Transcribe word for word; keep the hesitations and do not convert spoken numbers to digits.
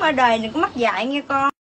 qua đời đừng có mắc dại nghe con.